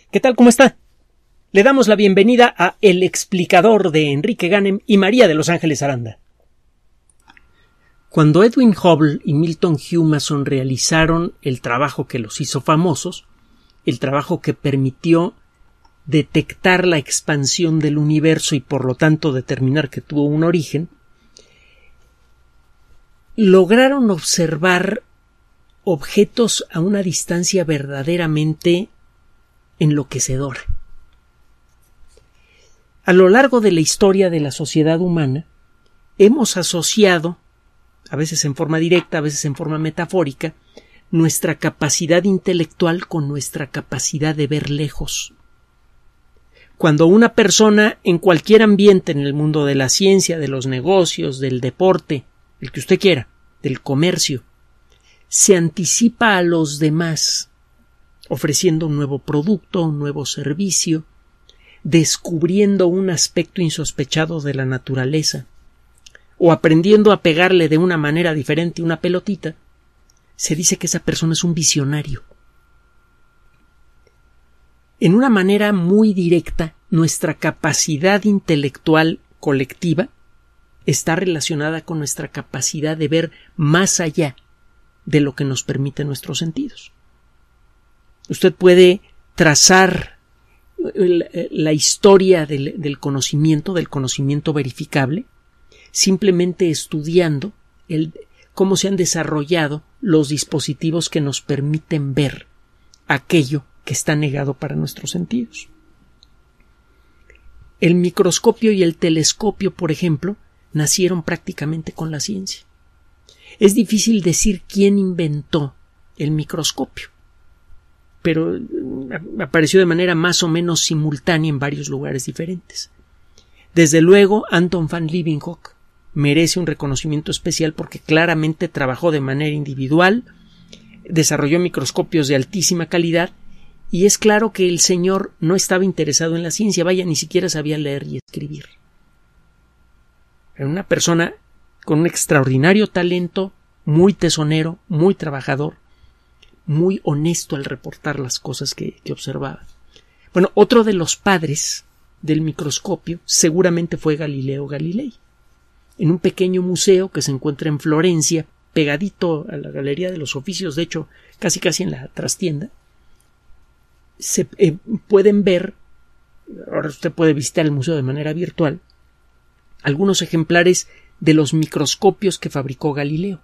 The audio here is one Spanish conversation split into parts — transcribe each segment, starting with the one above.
¿Qué tal? ¿Cómo está? Le damos la bienvenida a El Explicador de Enrique Ganem y María de Los Ángeles Aranda. Cuando Edwin Hubble y Milton Humason realizaron el trabajo que los hizo famosos, el trabajo que permitió detectar la expansión del universo y por lo tanto determinar que tuvo un origen, lograron observar objetos a una distancia verdaderamente enloquecedora. A lo largo de la historia de la sociedad humana, hemos asociado, a veces en forma directa, a veces en forma metafórica, nuestra capacidad intelectual con nuestra capacidad de ver lejos. Cuando una persona en cualquier ambiente, en el mundo de la ciencia, de los negocios, del deporte, el que usted quiera, del comercio, se anticipa a los demás, ofreciendo un nuevo producto, un nuevo servicio, descubriendo un aspecto insospechado de la naturaleza, o aprendiendo a pegarle de una manera diferente una pelotita, se dice que esa persona es un visionario. En una manera muy directa, nuestra capacidad intelectual colectiva está relacionada con nuestra capacidad de ver más allá de lo que nos permiten nuestros sentidos. Usted puede trazar la historia del conocimiento verificable, simplemente estudiando cómo se han desarrollado los dispositivos que nos permiten ver aquello que está negado para nuestros sentidos. El microscopio y el telescopio, por ejemplo, nacieron prácticamente con la ciencia. Es difícil decir quién inventó el microscopio, pero apareció de manera más o menos simultánea en varios lugares diferentes. Desde luego, Anton van Leeuwenhoek merece un reconocimiento especial porque claramente trabajó de manera individual, desarrolló microscopios de altísima calidad y es claro que el señor no estaba interesado en la ciencia, vaya, ni siquiera sabía leer y escribir. Era una persona con un extraordinario talento, muy tesonero, muy trabajador, muy honesto al reportar las cosas que observaba. Bueno, otro de los padres del microscopio seguramente fue Galileo Galilei. En un pequeño museo que se encuentra en Florencia, pegadito a la Galería de los Oficios, de hecho, casi en la trastienda, se pueden ver, ahora usted puede visitar el museo de manera virtual, algunos ejemplares de los microscopios que fabricó Galileo.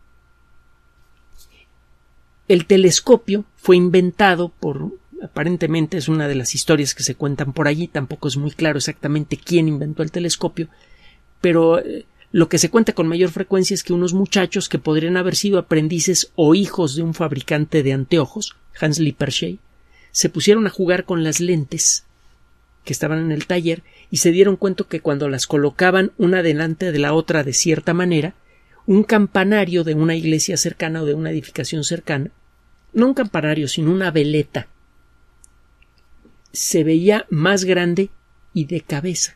El telescopio fue inventado aparentemente es una de las historias que se cuentan por allí, tampoco es muy claro exactamente quién inventó el telescopio, pero lo que se cuenta con mayor frecuencia es que unos muchachos que podrían haber sido aprendices o hijos de un fabricante de anteojos, Hans Lippershey, se pusieron a jugar con las lentes que estaban en el taller y se dieron cuenta que cuando las colocaban una delante de la otra de cierta manera, un campanario de una iglesia cercana o de una edificación cercana, no un campanario sino una veleta, se veía más grande y de cabeza.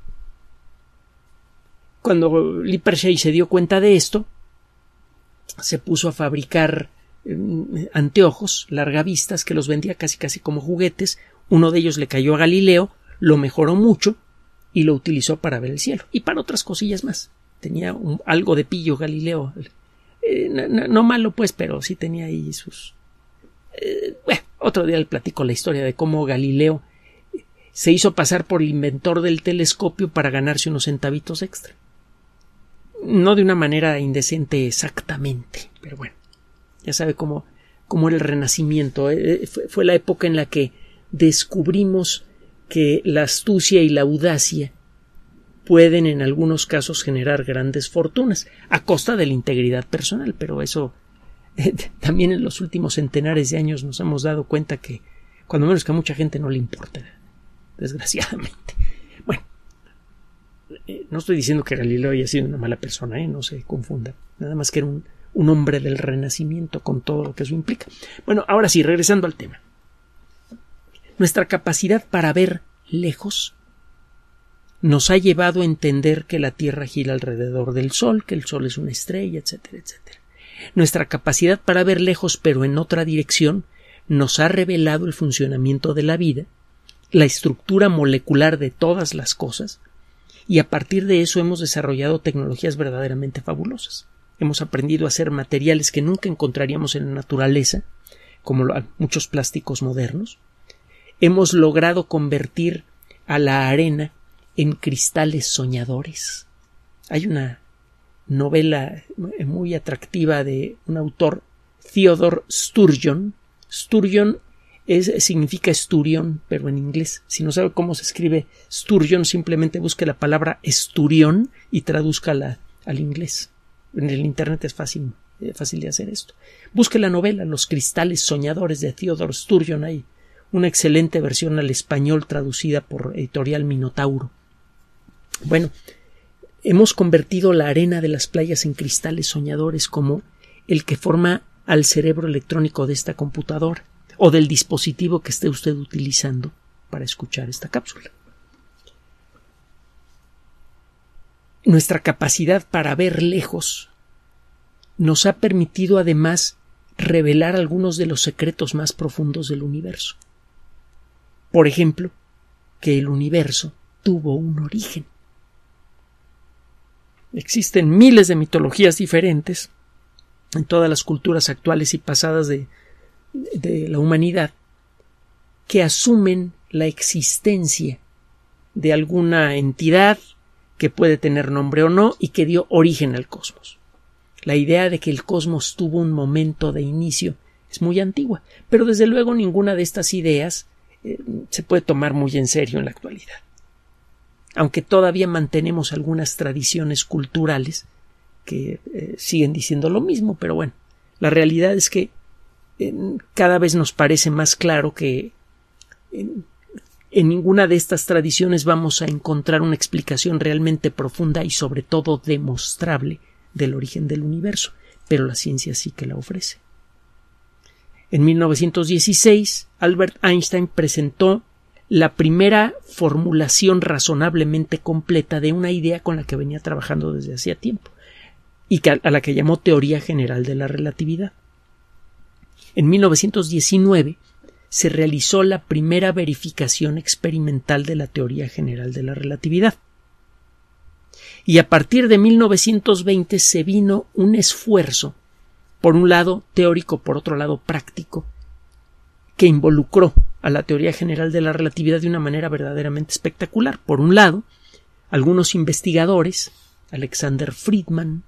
Cuando Lippershey se dio cuenta de esto, se puso a fabricar anteojos largavistas que los vendía casi como juguetes. Uno de ellos le cayó a Galileo, lo mejoró mucho y lo utilizó para ver el cielo y para otras cosillas más. Tenía algo de pillo Galileo, no malo pues, pero sí tenía ahí sus... otro día le platico la historia de cómo Galileo se hizo pasar por el inventor del telescopio para ganarse unos centavitos extra. No de una manera indecente exactamente, pero bueno, ya sabe cómo era el Renacimiento. Fue la época en la que descubrimos que la astucia y la audacia pueden en algunos casos generar grandes fortunas a costa de la integridad personal, pero eso también en los últimos centenares de años nos hemos dado cuenta que cuando menos que a mucha gente no le importa, desgraciadamente. Bueno, no estoy diciendo que Galileo haya sido una mala persona, no se confunda, nada más que era un hombre del Renacimiento con todo lo que eso implica. Bueno, ahora sí, regresando al tema. Nuestra capacidad para ver lejos nos ha llevado a entender que la Tierra gira alrededor del Sol, que el Sol es una estrella, etcétera, etcétera. Nuestra capacidad para ver lejos pero en otra dirección nos ha revelado el funcionamiento de la vida, la estructura molecular de todas las cosas, y a partir de eso hemos desarrollado tecnologías verdaderamente fabulosas. Hemos aprendido a hacer materiales que nunca encontraríamos en la naturaleza, como muchos plásticos modernos. Hemos logrado convertir a la arena en cristales soñadores. Hay una novela muy atractiva de un autor, Theodore Sturgeon. Sturgeon significa esturión, pero en inglés. Si no sabe cómo se escribe Sturgeon, simplemente busque la palabra esturión y tradúzcala al inglés. En el internet es fácil de hacer esto. Busque la novela Los cristales soñadores de Theodore Sturgeon. Hay una excelente versión al español traducida por Editorial Minotauro. Bueno, hemos convertido la arena de las playas en cristales soñadores como el que forma al cerebro electrónico de esta computadora o del dispositivo que esté usted utilizando para escuchar esta cápsula. Nuestra capacidad para ver lejos nos ha permitido además revelar algunos de los secretos más profundos del universo. Por ejemplo, que el universo tuvo un origen. Existen miles de mitologías diferentes en todas las culturas actuales y pasadas de la humanidad que asumen la existencia de alguna entidad que puede tener nombre o no y que dio origen al cosmos. La idea de que el cosmos tuvo un momento de inicio es muy antigua, pero desde luego ninguna de estas ideas se puede tomar muy en serio en la actualidad. Aunque todavía mantenemos algunas tradiciones culturales que siguen diciendo lo mismo, pero bueno, la realidad es que cada vez nos parece más claro que en ninguna de estas tradiciones vamos a encontrar una explicación realmente profunda y sobre todo demostrable del origen del universo, pero la ciencia sí que la ofrece. En 1916, Albert Einstein presentó la primera formulación razonablemente completa de una idea con la que venía trabajando desde hacía tiempo y a la que llamó teoría general de la relatividad. En 1919 se realizó la primera verificación experimental de la teoría general de la relatividad. Y a partir de 1920 se vino un esfuerzo, por un lado teórico, por otro lado práctico, que involucró a la teoría general de la relatividad de una manera verdaderamente espectacular. Por un lado, algunos investigadores, Alexander Friedman,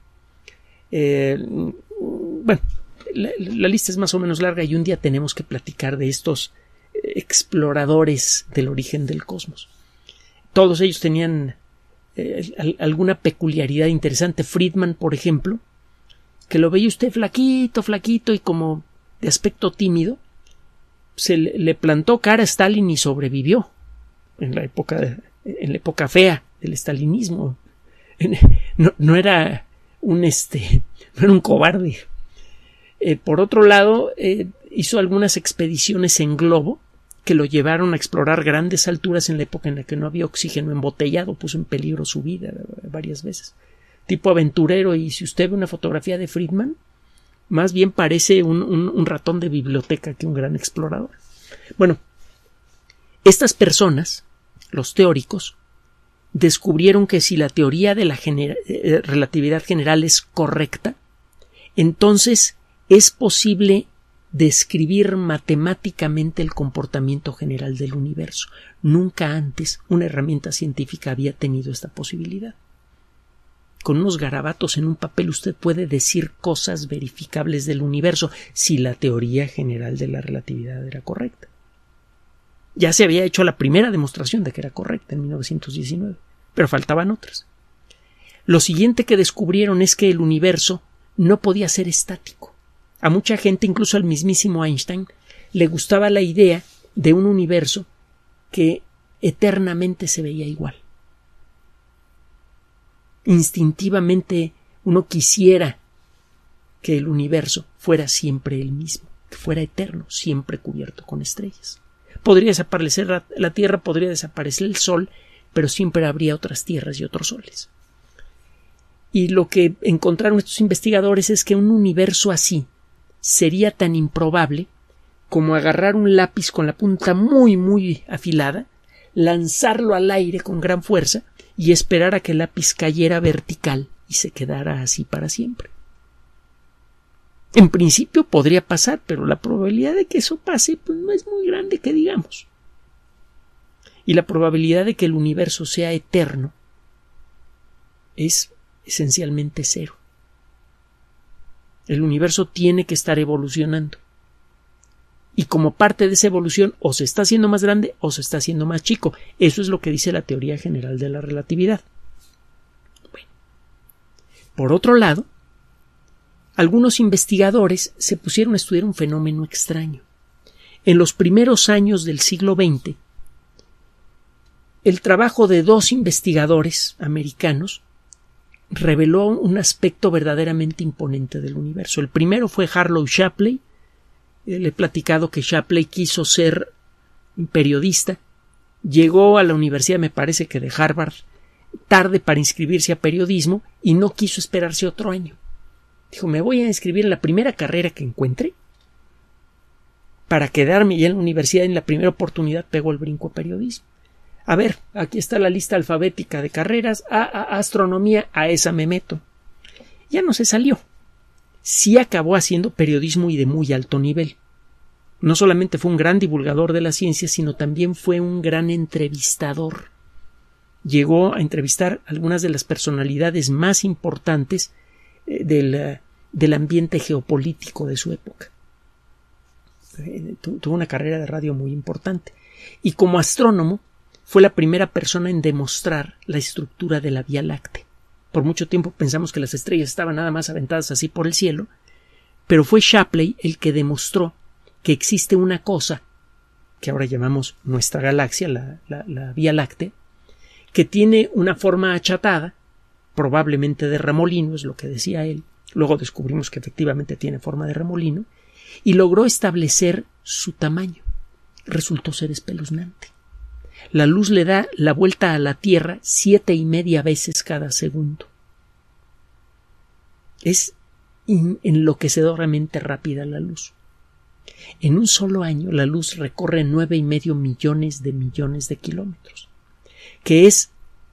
la lista es más o menos larga y un día tenemos que platicar de estos exploradores del origen del cosmos. Todos ellos tenían alguna peculiaridad interesante. Friedman, por ejemplo, que lo veía usted flaquito y como de aspecto tímido, se le plantó cara a Stalin y sobrevivió en la época fea del stalinismo. No era un cobarde. Por otro lado, hizo algunas expediciones en globo que lo llevaron a explorar grandes alturas en la época en la que no había oxígeno embotellado, puso en peligro su vida varias veces. Tipo aventurero, y si usted ve una fotografía de Friedman, más bien parece un ratón de biblioteca que un gran explorador. Bueno, estas personas, los teóricos, descubrieron que si la teoría de la relatividad general es correcta, entonces es posible describir matemáticamente el comportamiento general del universo. Nunca antes una herramienta científica había tenido esta posibilidad. Con unos garabatos en un papel usted puede decir cosas verificables del universo si la teoría general de la relatividad era correcta. Ya se había hecho la primera demostración de que era correcta en 1919, pero faltaban otras. Lo siguiente que descubrieron es que el universo no podía ser estático. A mucha gente, incluso al mismísimo Einstein, le gustaba la idea de un universo que eternamente se veía igual. Instintivamente uno quisiera que el universo fuera siempre el mismo, que fuera eterno, siempre cubierto con estrellas. Podría desaparecer la Tierra, podría desaparecer el Sol, pero siempre habría otras tierras y otros soles. Y lo que encontraron estos investigadores es que un universo así sería tan improbable como agarrar un lápiz con la punta muy, muy afilada, lanzarlo al aire con gran fuerza y esperar a que el lápiz cayera vertical y se quedara así para siempre. En principio podría pasar, pero la probabilidad de que eso pase pues no es muy grande, que digamos. Y la probabilidad de que el universo sea eterno es esencialmente cero. El universo tiene que estar evolucionando. Y como parte de esa evolución o se está haciendo más grande o se está haciendo más chico. Eso es lo que dice la teoría general de la relatividad. Bueno. Por otro lado, algunos investigadores se pusieron a estudiar un fenómeno extraño. En los primeros años del siglo XX, el trabajo de dos investigadores americanos reveló un aspecto verdaderamente imponente del universo. El primero fue Harlow Shapley. Le he platicado que Shapley quiso ser periodista. Llegó a la universidad, me parece que de Harvard, tarde para inscribirse a periodismo y no quiso esperarse otro año. Dijo, me voy a inscribir en la primera carrera que encuentre para quedarme ya en la universidad. En la primera oportunidad pegó el brinco a periodismo. A ver, aquí está la lista alfabética de carreras. Astronomía, a esa me meto. Ya no se salió. Sí acabó haciendo periodismo y de muy alto nivel. No solamente fue un gran divulgador de la ciencia, sino también fue un gran entrevistador. Llegó a entrevistar a algunas de las personalidades más importantes del ambiente geopolítico de su época. Tuvo una carrera de radio muy importante. Y como astrónomo, fue la primera persona en demostrar la estructura de la Vía Láctea. Por mucho tiempo pensamos que las estrellas estaban nada más aventadas así por el cielo, pero fue Shapley el que demostró que existe una cosa que ahora llamamos nuestra galaxia, la Vía Láctea, que tiene una forma achatada, probablemente de remolino, es lo que decía él. Luego descubrimos que efectivamente tiene forma de remolino, y logró establecer su tamaño. Resultó ser espeluznante. La luz le da la vuelta a la Tierra 7.5 veces cada segundo. Es enloquecedoramente rápida la luz. En un solo año la luz recorre 9,5 millones de kilómetros, que es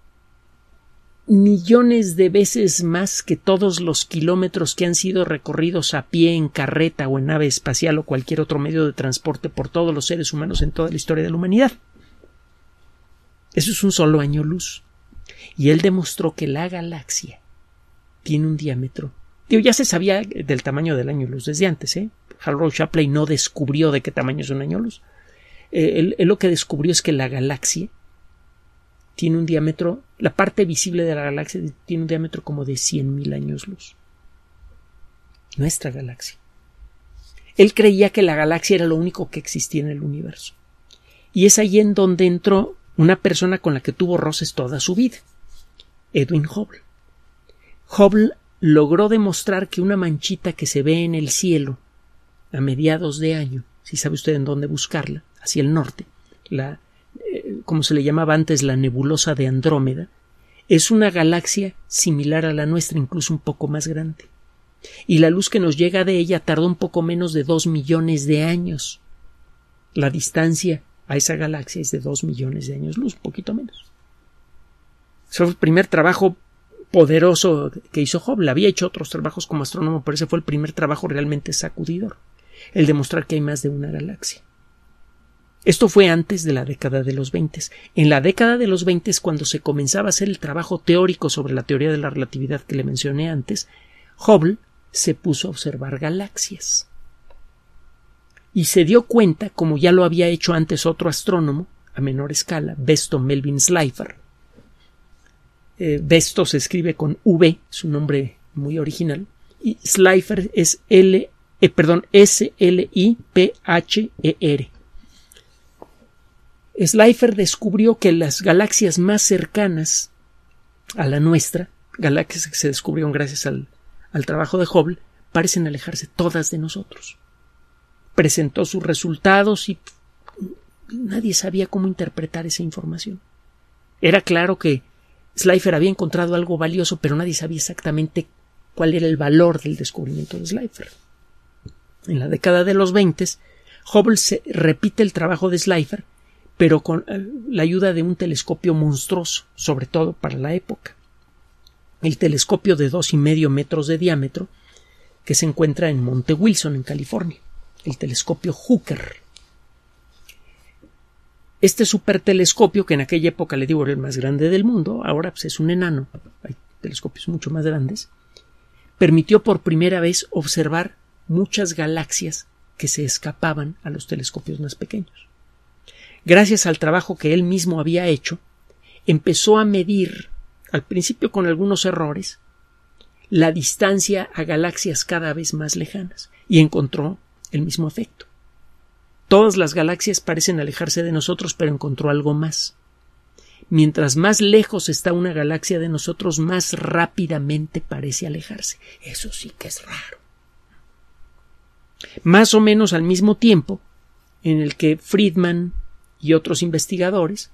millones de veces más que todos los kilómetros que han sido recorridos a pie, en carreta o en nave espacial o cualquier otro medio de transporte por todos los seres humanos en toda la historia de la humanidad. Eso es un solo año luz. Y él demostró que la galaxia tiene un diámetro. Ya se sabía del tamaño del año luz desde antes, Harlow Shapley no descubrió de qué tamaño es un año luz. Él lo que descubrió es que la galaxia tiene un diámetro, la parte visible de la galaxia tiene un diámetro como de 100.000 años luz. Nuestra galaxia. Él creía que la galaxia era lo único que existía en el universo. Y es ahí en donde entró una persona con la que tuvo roces toda su vida, Edwin Hubble. Hubble logró demostrar que una manchita que se ve en el cielo a mediados de año, si sabe usted en dónde buscarla, hacia el norte, como se le llamaba antes la nebulosa de Andrómeda, es una galaxia similar a la nuestra, incluso un poco más grande. Y la luz que nos llega de ella tardó un poco menos de 2 millones de años. La distancia a esa galaxia es de 2 millones de años luz, un poquito menos. Ese fue el primer trabajo poderoso que hizo Hubble. Había hecho otros trabajos como astrónomo, pero ese fue el primer trabajo realmente sacudidor, el demostrar que hay más de una galaxia. Esto fue antes de la década de los 20. En la década de los 20, cuando se comenzaba a hacer el trabajo teórico sobre la teoría de la relatividad que le mencioné antes, Hubble se puso a observar galaxias. Y se dio cuenta, como ya lo había hecho antes otro astrónomo, a menor escala, Besto Melvin Slipher. Besto se escribe con V, es un nombre muy original, y Slipher es S-L-I-P-H-E-R. Slipher descubrió que las galaxias más cercanas a la nuestra, galaxias que se descubrieron gracias al trabajo de Hubble, parecen alejarse todas de nosotros. Presentó sus resultados y nadie sabía cómo interpretar esa información. Era claro que Slipher había encontrado algo valioso, pero nadie sabía exactamente cuál era el valor del descubrimiento de Slipher. En la década de los 20, Hubble repite el trabajo de Slipher, pero con la ayuda de un telescopio monstruoso, sobre todo para la época. El telescopio de 2,5 metros de diámetro que se encuentra en Monte Wilson, en California, el telescopio Hooker. Este supertelescopio, que en aquella época, le digo, era el más grande del mundo, ahora pues, es un enano, hay telescopios mucho más grandes, permitió por primera vez observar muchas galaxias que se escapaban a los telescopios más pequeños. Gracias al trabajo que él mismo había hecho, empezó a medir, al principio con algunos errores, la distancia a galaxias cada vez más lejanas, y encontró el mismo efecto. Todas las galaxias parecen alejarse de nosotros, pero encontró algo más. Mientras más lejos está una galaxia de nosotros, más rápidamente parece alejarse. Eso sí que es raro. Más o menos al mismo tiempo en el que Friedman y otros investigadores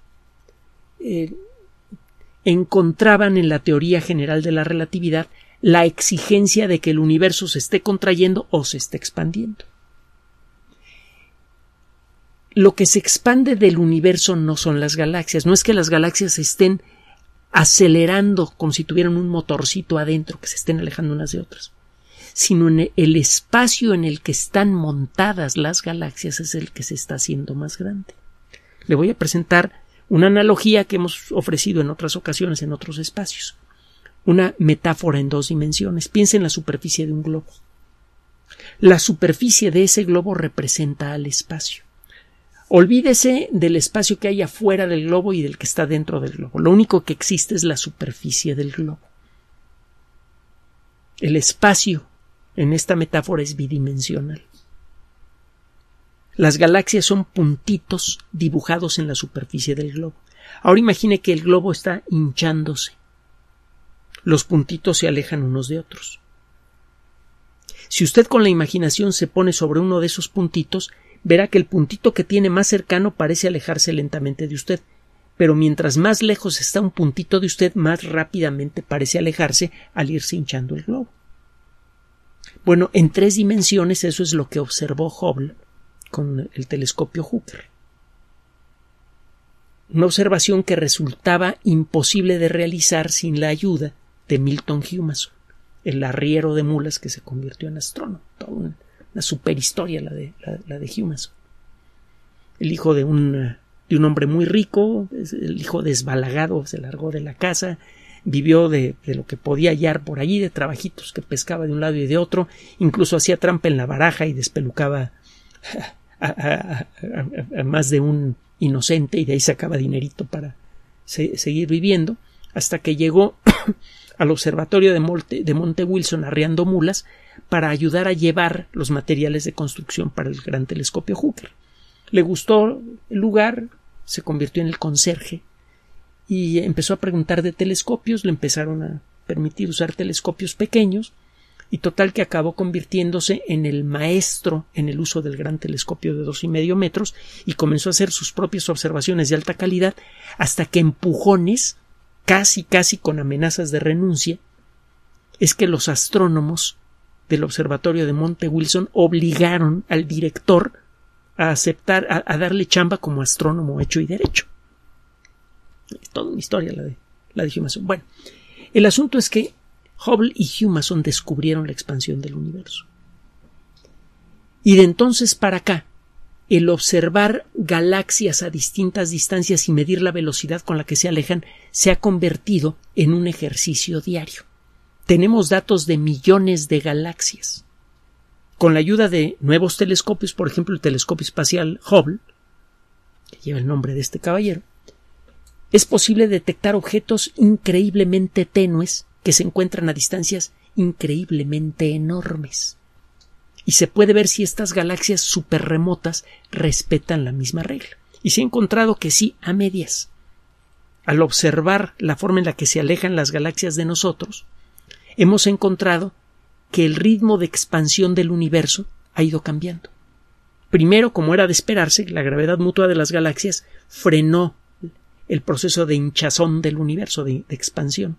encontraban en la teoría general de la relatividad la exigencia de que el universo se esté contrayendo o se esté expandiendo. Lo que se expande del universo no son las galaxias, no es que las galaxias se estén acelerando como si tuvieran un motorcito adentro, que se estén alejando unas de otras, sino en el espacio en el que están montadas las galaxias es el que se está haciendo más grande. Le voy a presentar una analogía que hemos ofrecido en otras ocasiones en otros espacios, una metáfora en 2 dimensiones. Piensa en la superficie de un globo. La superficie de ese globo representa al espacio. Olvídese del espacio que hay afuera del globo y del que está dentro del globo. Lo único que existe es la superficie del globo. El espacio en esta metáfora es bidimensional. Las galaxias son puntitos dibujados en la superficie del globo. Ahora imagine que el globo está hinchándose. Los puntitos se alejan unos de otros. Si usted con la imaginación se pone sobre uno de esos puntitos, verá que el puntito que tiene más cercano parece alejarse lentamente de usted, pero mientras más lejos está un puntito de usted, más rápidamente parece alejarse al irse hinchando el globo. Bueno, en 3 dimensiones eso es lo que observó Hubble con el telescopio Hooker. Una observación que resultaba imposible de realizar sin la ayuda de Milton Humason, el arriero de mulas que se convirtió en astrónomo. Toda una superhistoria la de Humason. El hijo de un hombre muy rico, el hijo desbalagado, se largó de la casa, vivió de lo que podía hallar por allí, de trabajitos que pescaba de un lado y de otro, incluso hacía trampa en la baraja y despelucaba a más de un inocente y de ahí sacaba dinerito para seguir viviendo, hasta que llegó al observatorio de Monte Wilson arriando mulas para ayudar a llevar los materiales de construcción para el gran telescopio Hooker. Le gustó el lugar, se convirtió en el conserje y empezó a preguntar de telescopios, le empezaron a permitir usar telescopios pequeños y total que acabó convirtiéndose en el maestro en el uso del gran telescopio de 2,5 metros y comenzó a hacer sus propias observaciones de alta calidad hasta que empujones, casi con amenazas de renuncia, es que los astrónomos del observatorio de Monte Wilson obligaron al director a aceptar, a darle chamba como astrónomo hecho y derecho. Es toda una historia la de Humason. Bueno, el asunto es que Hubble y Humason descubrieron la expansión del universo. Y de entonces para acá, el observar galaxias a distintas distancias y medir la velocidad con la que se alejan se ha convertido en un ejercicio diario. Tenemos datos de millones de galaxias. Con la ayuda de nuevos telescopios, por ejemplo el telescopio espacial Hubble, que lleva el nombre de este caballero, es posible detectar objetos increíblemente tenues que se encuentran a distancias increíblemente enormes. Y se puede ver si estas galaxias súper remotas respetan la misma regla. Y se ha encontrado que sí, a medias. Al observar la forma en la que se alejan las galaxias de nosotros, hemos encontrado que el ritmo de expansión del universo ha ido cambiando. Primero, como era de esperarse, la gravedad mutua de las galaxias frenó el proceso de hinchazón del universo, de expansión.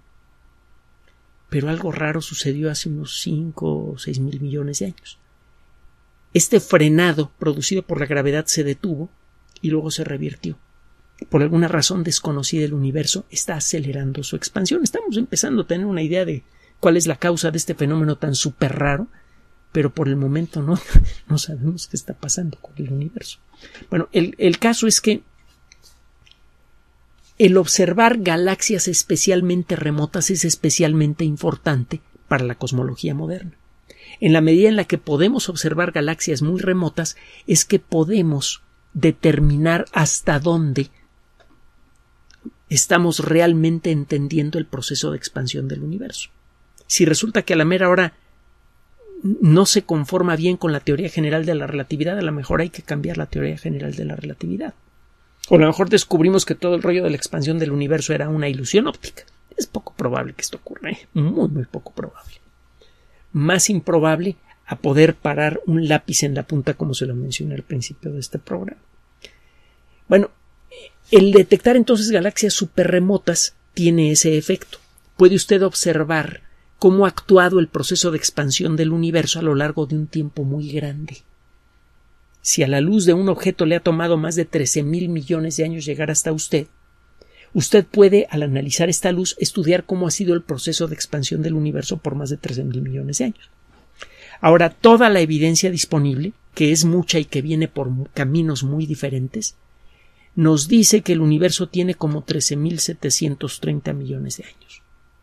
Pero algo raro sucedió hace unos 5 o 6 mil millones de años. este frenado producido por la gravedad se detuvo y luego se revirtió. Por alguna razón desconocida, el universo está acelerando su expansión. Estamos empezando a tener una idea de cuál es la causa de este fenómeno tan súper raro, pero por el momento no sabemos qué está pasando con el universo. Bueno, el caso es que el observar galaxias especialmente remotas es especialmente importante para la cosmología moderna. En la medida en la que podemos observar galaxias muy remotas, es que podemos determinar hasta dónde estamos realmente entendiendo el proceso de expansión del universo. Si resulta que a la mera hora no se conforma bien con la teoría general de la relatividad, a lo mejor hay que cambiar la teoría general de la relatividad. O a lo mejor descubrimos que todo el rollo de la expansión del universo era una ilusión óptica. Es poco probable que esto ocurra, muy, muy poco probable. Más improbable a poder parar un lápiz en la punta, como se lo mencioné al principio de este programa. Bueno, el detectar entonces galaxias súper remotas tiene ese efecto. Puede usted observar cómo ha actuado el proceso de expansión del universo a lo largo de un tiempo muy grande. Si a la luz de un objeto le ha tomado más de 13,000 millones de años llegar hasta usted, usted puede, al analizar esta luz, estudiar cómo ha sido el proceso de expansión del universo por más de 13,000 millones de años. Ahora, toda la evidencia disponible, que es mucha y que viene por caminos muy diferentes, nos dice que el universo tiene como 13,730 millones de años.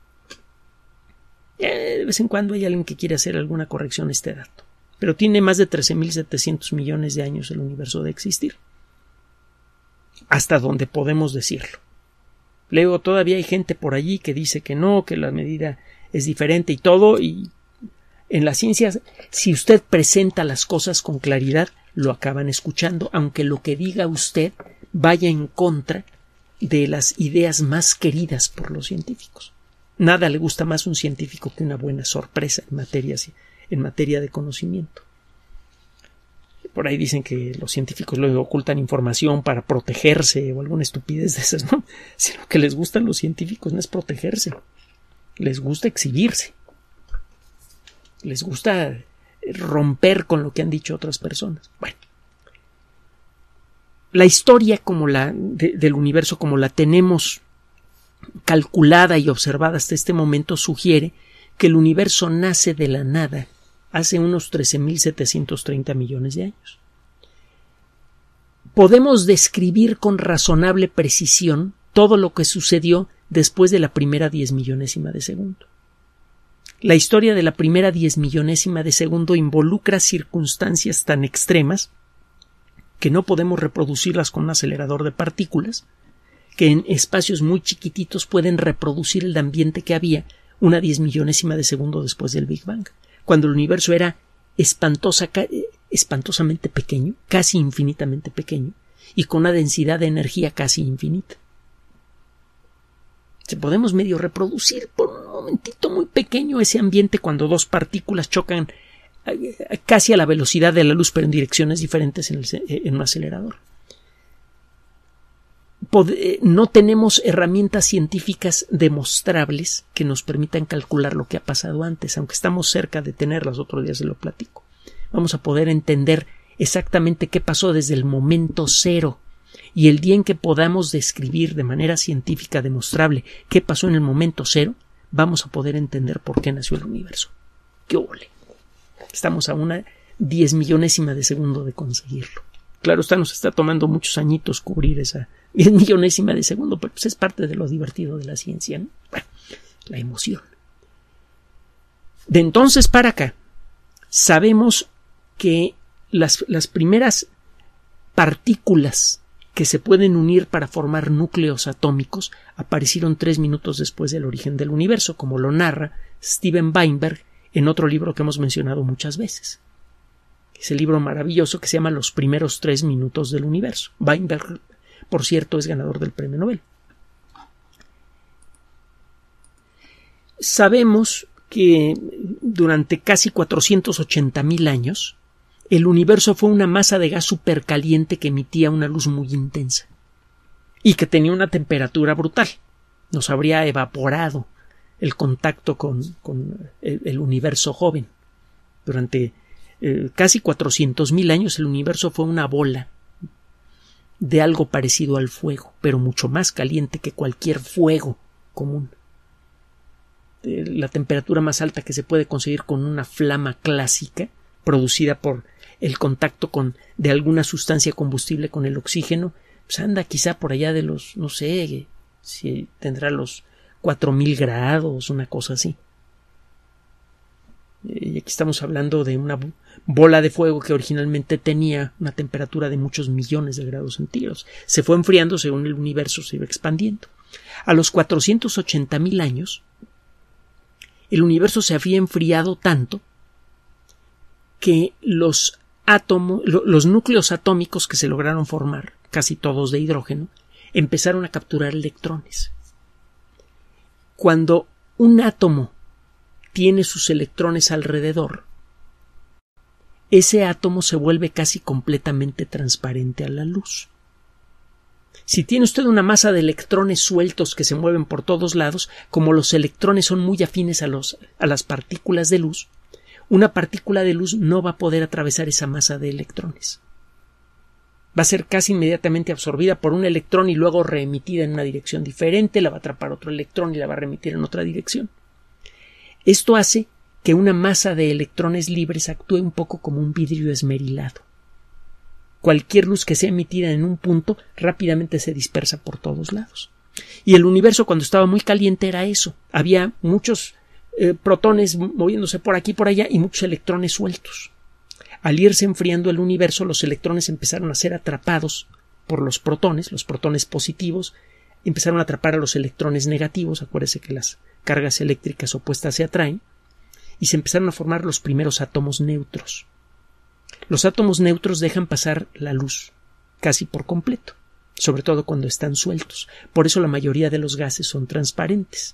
De vez en cuando hay alguien que quiere hacer alguna corrección a este dato, pero tiene más de 13,700 millones de años el universo de existir, hasta donde podemos decirlo. Luego todavía hay gente por allí que dice que no, que la medida es diferente y todo, y en la ciencia, si usted presenta las cosas con claridad, lo acaban escuchando, aunque lo que diga usted vaya en contra de las ideas más queridas por los científicos. Nada le gusta más a un científico que una buena sorpresa en materia de conocimiento. Por ahí dicen que los científicos luego ocultan información para protegerse o alguna estupidez de esas, ¿no? Si lo que les gusta a los científicos no es protegerse, les gusta exhibirse, les gusta romper con lo que han dicho otras personas. Bueno, la historia del universo como la tenemos calculada y observada hasta este momento sugiere que el universo nace de la nada hace unos 13,730 millones de años. Podemos describir con razonable precisión todo lo que sucedió después de la primera 10,000,000ésima de segundo. La historia de la primera 10,000,000ésima de segundo involucra circunstancias tan extremas que no podemos reproducirlas con un acelerador de partículas, que en espacios muy chiquititos pueden reproducir el ambiente que había una 10,000,000ésima de segundo después del Big Bang, cuando el universo era espantosamente pequeño, casi infinitamente pequeño, y con una densidad de energía casi infinita. Se podemos medio reproducir por un momentito muy pequeño ese ambiente cuando dos partículas chocan casi a la velocidad de la luz, pero en direcciones diferentes en un acelerador. No tenemos herramientas científicas demostrables que nos permitan calcular lo que ha pasado antes, aunque estamos cerca de tenerlas. Otro día se lo platico. Vamos a poder entender exactamente qué pasó desde el momento cero, y el día en que podamos describir de manera científica demostrable qué pasó en el momento cero, vamos a poder entender por qué nació el universo. ¡Qué ole! Estamos a una 10,000,000ésima de segundo de conseguirlo. Claro, nos está tomando muchos añitos cubrir esa 10,000,000ésima de segundo, pero pues es parte de lo divertido de la ciencia, ¿no? Bueno, la emoción. De entonces para acá, sabemos que las primeras partículas que se pueden unir para formar núcleos atómicos aparecieron 3 minutos después del origen del universo, como lo narra Steven Weinberg en otro libro que hemos mencionado muchas veces. Ese libro maravilloso que se llama Los primeros 3 minutos del universo. Weinberg, por cierto, es ganador del premio Nobel. Sabemos que durante casi 480,000 años el universo fue una masa de gas supercaliente que emitía una luz muy intensa y que tenía una temperatura brutal. Nos habría evaporado el contacto con el universo joven durante casi 400.000 años el universo fue una bola de algo parecido al fuego, pero mucho más caliente que cualquier fuego común. La temperatura más alta que se puede conseguir con una flama clásica producida por el contacto de alguna sustancia combustible con el oxígeno, pues anda quizá por allá de los, no sé, si tendrá los 4.000 grados, una cosa así. Y aquí estamos hablando de una bola de fuego que originalmente tenía una temperatura de muchos millones de grados centígrados. Se fue enfriando según el universo se iba expandiendo. A los 480.000 años, el universo se había enfriado tanto que los núcleos atómicos que se lograron formar, casi todos de hidrógeno, empezaron a capturar electrones. Cuando un átomo tiene sus electrones alrededor, ese átomo se vuelve casi completamente transparente a la luz. Si tiene usted una masa de electrones sueltos que se mueven por todos lados, como los electrones son muy afines a las partículas de luz, una partícula de luz no va a poder atravesar esa masa de electrones. Va a ser casi inmediatamente absorbida por un electrón y luego reemitida en una dirección diferente, la va a atrapar otro electrón y la va a reemitir en otra dirección. Esto hace que una masa de electrones libres actúe un poco como un vidrio esmerilado. Cualquier luz que sea emitida en un punto rápidamente se dispersa por todos lados. Y el universo, cuando estaba muy caliente, era eso. Había muchos protones moviéndose por aquí y por allá y muchos electrones sueltos. Al irse enfriando el universo, los electrones empezaron a ser atrapados por los protones positivos, empezaron a atrapar a los electrones negativos. Acuérdese que las cargas eléctricas opuestas se atraen, y se empezaron a formar los primeros átomos neutros. Los átomos neutros dejan pasar la luz casi por completo, sobre todo cuando están sueltos. Por eso la mayoría de los gases son transparentes.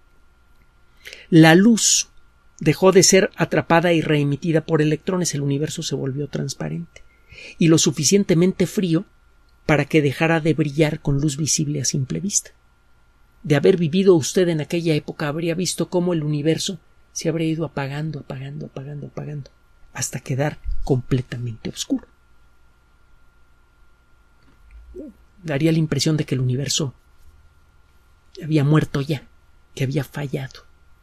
La luz dejó de ser atrapada y reemitida por electrones, el universo se volvió transparente y lo suficientemente frío para que dejara de brillar con luz visible a simple vista. De haber vivido usted en aquella época, habría visto cómo el universo se habría ido apagando, hasta quedar completamente oscuro. Daría la impresión de que el universo había muerto ya, que había fallado.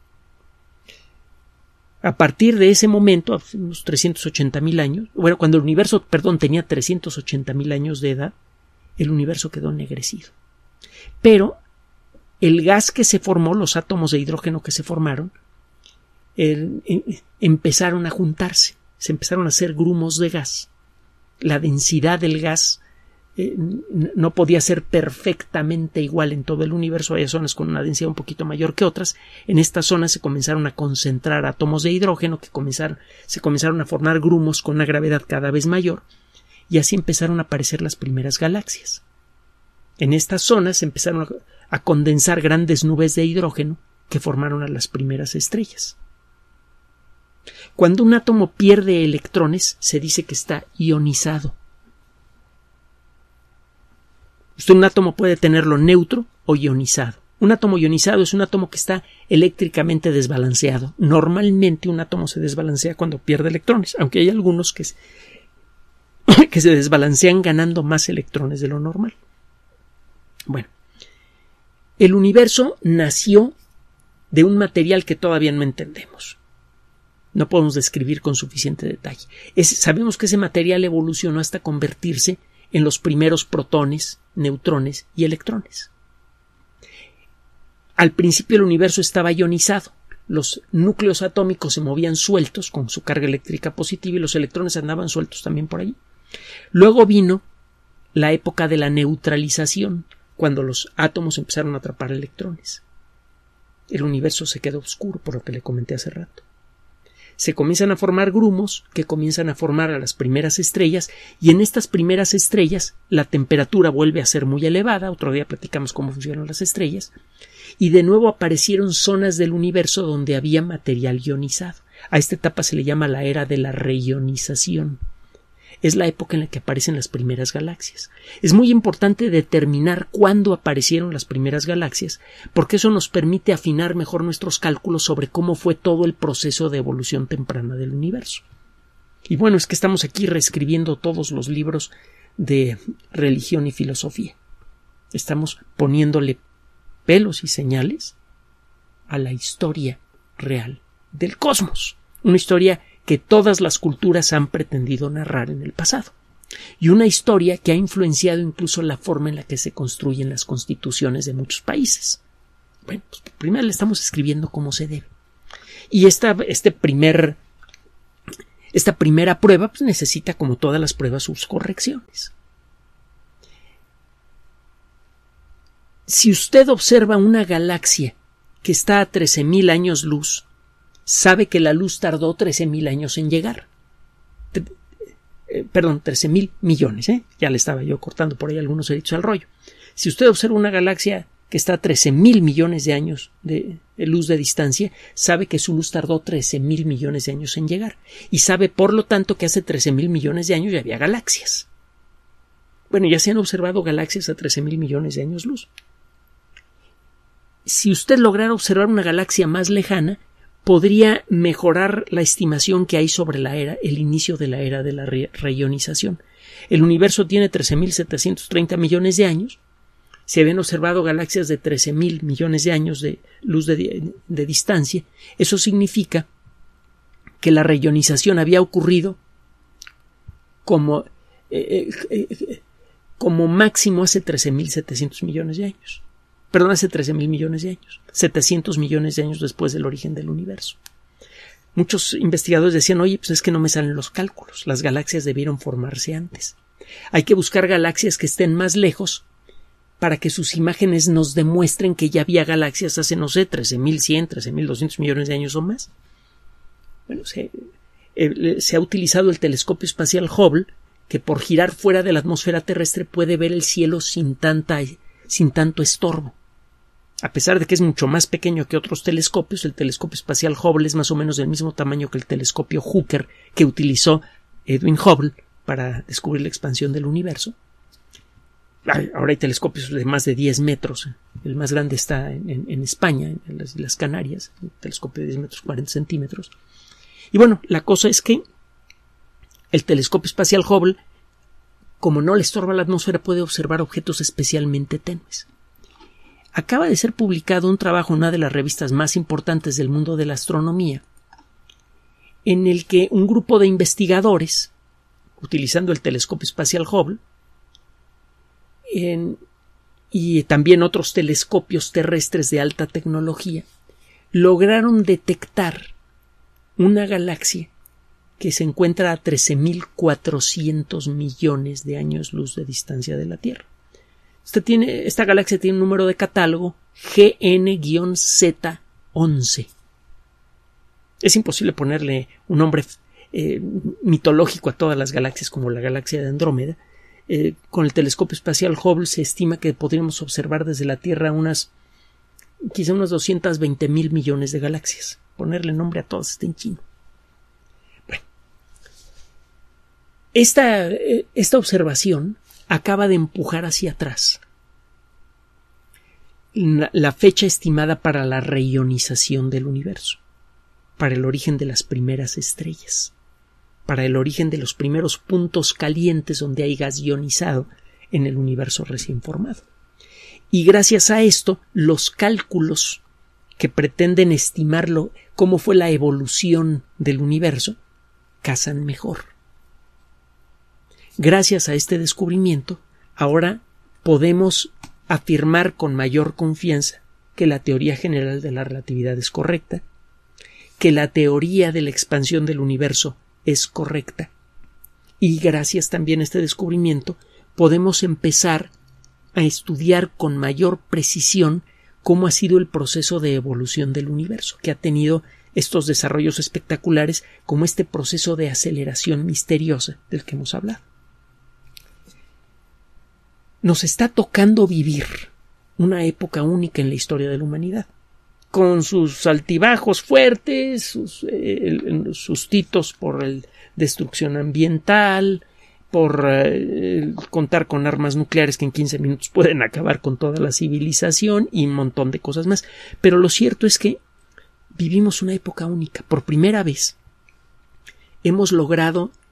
A partir de ese momento, hace unos 380.000 años, cuando el universo, tenía 380.000 años de edad, el universo quedó ennegrecido. Pero el gas que se formó, los átomos de hidrógeno que se formaron, empezaron a juntarse, se empezaron a hacer grumos de gas. La densidad del gas no podía ser perfectamente igual en todo el universo. Hay zonas con una densidad un poquito mayor que otras. En estas zonas se comenzaron a concentrar átomos de hidrógeno se comenzaron a formar grumos con una gravedad cada vez mayor, y así empezaron a aparecer las primeras galaxias. En estas zonas se empezaron a condensar grandes nubes de hidrógeno que formaron a las primeras estrellas. Cuando un átomo pierde electrones, se dice que está ionizado. Un átomo puede tenerlo neutro o ionizado. Un átomo ionizado es un átomo que está eléctricamente desbalanceado. Normalmente un átomo se desbalancea cuando pierde electrones, aunque hay algunos que se desbalancean ganando más electrones de lo normal. Bueno, el universo nació de un material que todavía no entendemos. No podemos describir con suficiente detalle. Sabemos que ese material evolucionó hasta convertirse en los primeros protones, neutrones y electrones. Al principio el universo estaba ionizado. Los núcleos atómicos se movían sueltos con su carga eléctrica positiva y los electrones andaban sueltos también por ahí. Luego vino la época de la neutralización, cuando los átomos empezaron a atrapar electrones. El universo se quedó oscuro, por lo que le comenté hace rato. Se comienzan a formar grumos que comienzan a formar a las primeras estrellas, y en estas primeras estrellas la temperatura vuelve a ser muy elevada. Otro día platicamos cómo funcionan las estrellas, y de nuevo aparecieron zonas del universo donde había material ionizado. A esta etapa se le llama la era de la reionización. Es la época en la que aparecen las primeras galaxias. Es muy importante determinar cuándo aparecieron las primeras galaxias, porque eso nos permite afinar mejor nuestros cálculos sobre cómo fue todo el proceso de evolución temprana del universo. Y bueno, es que estamos aquí reescribiendo todos los libros de religión y filosofía. Estamos poniéndole pelos y señales a la historia real del cosmos. Una historia que todas las culturas han pretendido narrar en el pasado. Y una historia que ha influenciado incluso la forma en la que se construyen las constituciones de muchos países. Bueno, pues primero le estamos escribiendo como se debe. Y esta primera prueba pues necesita, como todas las pruebas, sus correcciones. Si usted observa una galaxia que está a 13,000 años luz, sabe que la luz tardó 13,000 años en llegar. 13,000 millones, ya le estaba yo cortando por ahí algunos deditos al rollo. Si usted observa una galaxia que está a 13,000 millones de años de luz de distancia, sabe que su luz tardó 13,000 millones de años en llegar. Y sabe, por lo tanto, que hace 13,000 millones de años ya había galaxias. Bueno, ya se han observado galaxias a 13,000 millones de años luz. Si usted lograra observar una galaxia más lejana, podría mejorar la estimación que hay sobre el inicio de la era de la reionización. El universo tiene 13,730 millones de años. Se habían observado galaxias de 13,000 millones de años de luz de distancia. Eso significa que la reionización había ocurrido como máximo hace 13,700 millones de años. Perdón, hace 13,000 millones de años. 700 millones de años después del origen del universo. Muchos investigadores decían, oye, pues es que no me salen los cálculos. Las galaxias debieron formarse antes. Hay que buscar galaxias que estén más lejos para que sus imágenes nos demuestren que ya había galaxias hace, no sé, 13,100, 13,200 millones de años o más. Bueno, se ha utilizado el telescopio espacial Hubble, que por girar fuera de la atmósfera terrestre puede ver el cielo sin tanto estorbo. A pesar de que es mucho más pequeño que otros telescopios, el telescopio espacial Hubble es más o menos del mismo tamaño que el telescopio Hooker que utilizó Edwin Hubble para descubrir la expansión del universo. Ahora hay telescopios de más de 10 metros. El más grande está en España, en las Islas Canarias, un telescopio de 10 metros, 40 centímetros. Y bueno, la cosa es que el telescopio espacial Hubble, como no le estorba la atmósfera, puede observar objetos especialmente tenues. Acaba de ser publicado un trabajo en una de las revistas más importantes del mundo de la astronomía, en el que un grupo de investigadores, utilizando el telescopio espacial Hubble, y también otros telescopios terrestres de alta tecnología, lograron detectar una galaxia que se encuentra a 13,400 millones de años luz de distancia de la Tierra. Esta galaxia tiene un número de catálogo GN-Z11. Es imposible ponerle un nombre mitológico a todas las galaxias como la galaxia de Andrómeda. Con el telescopio espacial Hubble se estima que podríamos observar desde la Tierra quizá unas 220,000 millones de galaxias. Ponerle nombre a todas está en chino. Bueno, esta observación acaba de empujar hacia atrás la fecha estimada para la reionización del universo, para el origen de las primeras estrellas, para el origen de los primeros puntos calientes donde hay gas ionizado en el universo recién formado. Y gracias a esto, los cálculos que pretenden estimarlo cómo fue la evolución del universo casan mejor. Gracias a este descubrimiento, ahora podemos afirmar con mayor confianza que la teoría general de la relatividad es correcta, que la teoría de la expansión del universo es correcta, y gracias también a este descubrimiento podemos empezar a estudiar con mayor precisión cómo ha sido el proceso de evolución del universo, que ha tenido estos desarrollos espectaculares como este proceso de aceleración misteriosa del que hemos hablado. Nos está tocando vivir una época única en la historia de la humanidad, con sus altibajos fuertes, sus sustitos por la destrucción ambiental, por contar con armas nucleares que en 15 minutos pueden acabar con toda la civilización y un montón de cosas más. Pero lo cierto es que vivimos una época única. Por primera vez hemos logrado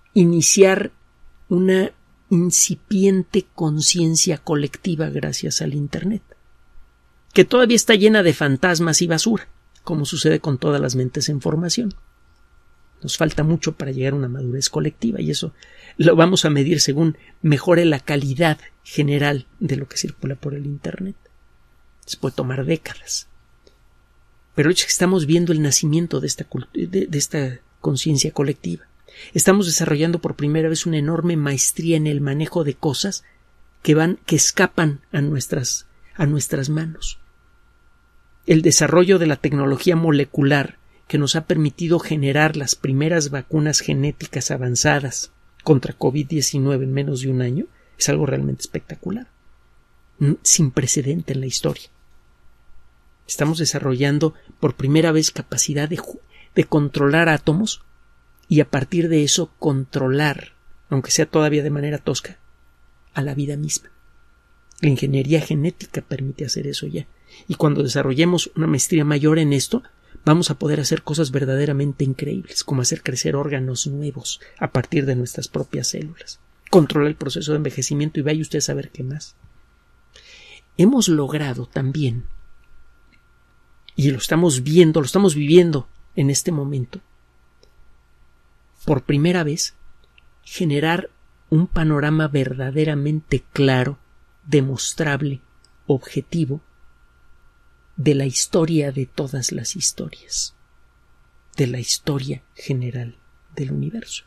iniciar una incipiente conciencia colectiva gracias al Internet, que todavía está llena de fantasmas y basura, como sucede con todas las mentes en formación. Nos falta mucho para llegar a una madurez colectiva, y eso lo vamos a medir según mejore la calidad general de lo que circula por el Internet. Se puede tomar décadas. Pero es que estamos viendo el nacimiento de esta conciencia colectiva. Estamos desarrollando por primera vez una enorme maestría en el manejo de cosas que escapan a nuestras manos. El desarrollo de la tecnología molecular que nos ha permitido generar las primeras vacunas genéticas avanzadas contra COVID-19 en menos de un año es algo realmente espectacular, sin precedente en la historia. Estamos desarrollando por primera vez capacidad de controlar átomos y a partir de eso controlar, aunque sea todavía de manera tosca, a la vida misma. La ingeniería genética permite hacer eso ya. Y cuando desarrollemos una maestría mayor en esto, vamos a poder hacer cosas verdaderamente increíbles, como hacer crecer órganos nuevos a partir de nuestras propias células, controlar el proceso de envejecimiento y vaya usted a saber qué más. Hemos logrado también, y lo estamos viviendo en este momento, por primera vez, generar un panorama verdaderamente claro, demostrable, objetivo, de la historia de todas las historias, de la historia general del universo.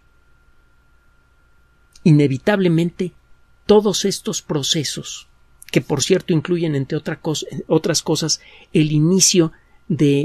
Inevitablemente, todos estos procesos, que por cierto incluyen entre otras cosas el inicio de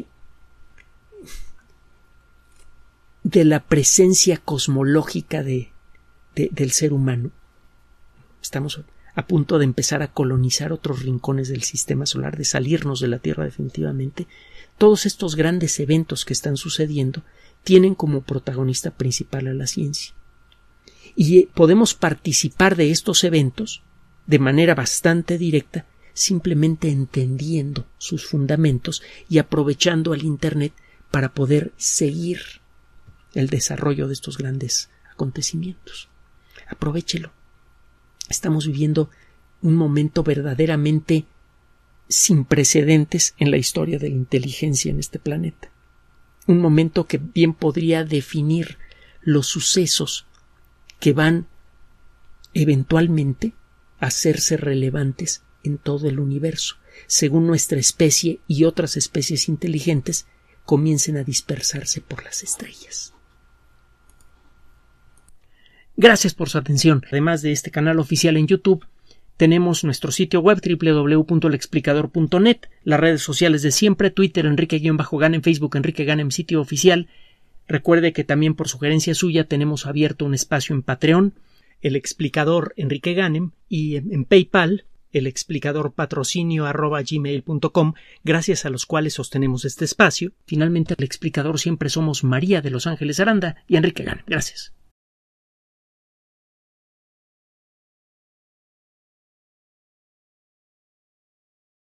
la presencia cosmológica del ser humano. Estamos a punto de empezar a colonizar otros rincones del sistema solar, de salirnos de la Tierra definitivamente. Todos estos grandes eventos que están sucediendo tienen como protagonista principal a la ciencia. Y podemos participar de estos eventos de manera bastante directa, simplemente entendiendo sus fundamentos y aprovechando el Internet para poder seguir el desarrollo de estos grandes acontecimientos. Aprovéchelo. Estamos viviendo un momento verdaderamente sin precedentes en la historia de la inteligencia en este planeta. Un momento que bien podría definir los sucesos que van eventualmente a hacerse relevantes en todo el universo, según nuestra especie y otras especies inteligentes comiencen a dispersarse por las estrellas. Gracias por su atención. Además de este canal oficial en YouTube, tenemos nuestro sitio web www.lexplicador.net, las redes sociales de siempre, Twitter Enrique-Ganem, Facebook Enrique Ganem, sitio oficial. Recuerde que también por sugerencia suya tenemos abierto un espacio en Patreon, el explicador Enrique Ganem, y en PayPal, el explicador patrocinio@gmail.com, gracias a los cuales sostenemos este espacio. Finalmente, el explicador siempre somos María de Los Ángeles Aranda y Enrique Ganem. Gracias.